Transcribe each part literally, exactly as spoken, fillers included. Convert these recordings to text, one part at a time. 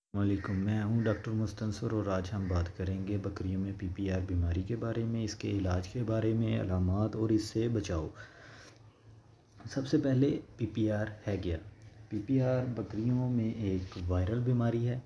वालेकुम, मैं हूं डॉक्टर मुस्तनसर और आज हम बात करेंगे बकरियों में पीपीआर बीमारी के बारे में, इसके इलाज के बारे में, अलामात और इससे बचाव। सबसे पहले पीपीआर है क्या? पीपीआर बकरियों में एक वायरल बीमारी है।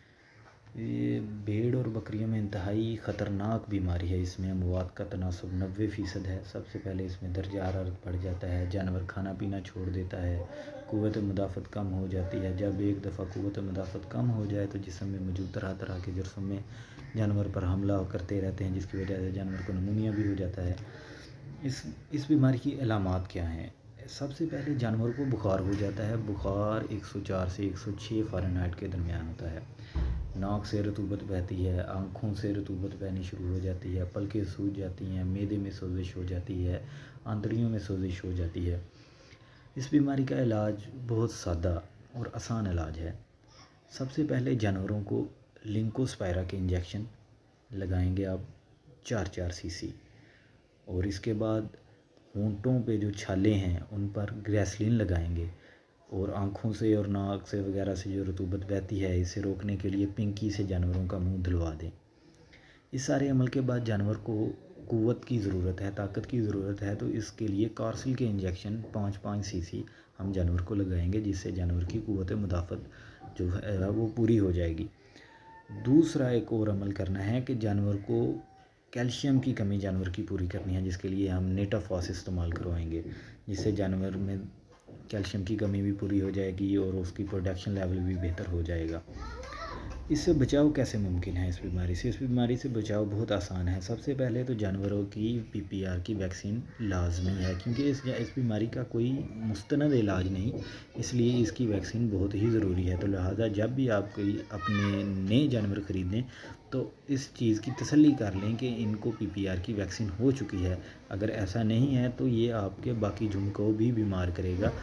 ये भेड़ और बकरियों में इंतहाई ख़तरनाक बीमारी है। इसमें अमवात का तनासब नब्बे फ़ीसद है। सबसे पहले इसमें दर्जा हरारत बढ़ जाता है, जानवर खाना पीना छोड़ देता है, क़ुव्वत मुदाफ़त कम हो जाती है। जब एक दफ़ा क़ुव्वत मुदाफ़त कम हो जाए तो जिस्म में मौजूद तरह तरह के जरासीम में जानवर पर हमला करते रहते हैं, जिसकी वजह से जानवर को निमोनिया भी हो जाता है। इस इस बीमारी की अलामात क्या हैं? सबसे पहले जानवर को बुखार हो जाता है। बुखार एक सौ चार से एक सौ छः फ़ारेनहाइट के दरमियान होता है। नाक से रतूबत बहती है, आँखों से रतूबत बहनी शुरू हो जाती है, पलकें सूज जाती हैं, मैदे में सोजिश हो जाती है, आंतड़ियों में सोजिश हो जाती है। इस बीमारी का इलाज बहुत सादा और आसान इलाज है। सबसे पहले जानवरों को लिंकोस्पायरा के इंजेक्शन लगाएंगे आप चार चार सीसी, और इसके बाद होंठों पे जो छाले हैं उन पर ग्रेसलीन लगाएंगे, और आँखों से और नाक से वगैरह से जो रतूबत बहती है इसे रोकने के लिए पिंकी से जानवरों का मुंह धुलवा दें। इस सारे अमल के बाद जानवर को क़ुव्वत की ज़रूरत है, ताकत की ज़रूरत है, तो इसके लिए कार्सिल के इंजेक्शन पाँच पाँच सीसी हम जानवर को लगाएंगे, जिससे जानवर की क़ुव्वत मुदाफ़त जो है वो पूरी हो जाएगी। दूसरा एक और अमल करना है कि जानवर को कैल्शियम की कमी जानवर की पूरी करनी है, जिसके लिए हम नेटाफॉस इस्तेमाल करवाएंगे, जिससे जानवर में कैल्शियम की कमी भी पूरी हो जाएगी और उसकी प्रोडक्शन लेवल भी बेहतर हो जाएगा। इससे बचाव कैसे मुमकिन है? इस बीमारी से इस बीमारी से बचाव बहुत आसान है। सबसे पहले तो जानवरों की पीपीआर की वैक्सीन लाजमी है, क्योंकि इस इस बीमारी का कोई मुस्तनद इलाज नहीं, इसलिए इसकी वैक्सीन बहुत ही ज़रूरी है। तो लिहाजा जब भी आप कोई अपने नए जानवर ख़रीदें तो इस चीज़ की तसल्ली कर लें कि इनको पीपीआर की वैक्सीन हो चुकी है। अगर ऐसा नहीं है तो ये आपके बाकी झुंड को भी बीमार करेगा।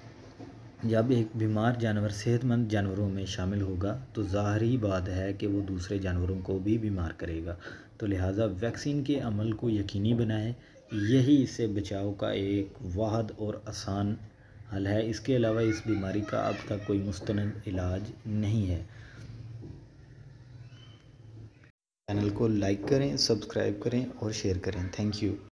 जब एक बीमार जानवर सेहतमंद जानवरों में शामिल होगा तो ज़ाहरी बात है कि वो दूसरे जानवरों को भी बीमार करेगा। तो लिहाजा वैक्सीन के अमल को यकीनी बनाएं, यही इससे बचाव का एक वाहद और आसान हल है। इसके अलावा इस बीमारी का अब तक कोई मुस्तनद इलाज नहीं है। चैनल को लाइक करें, सब्सक्राइब करें और शेयर करें। Thank you.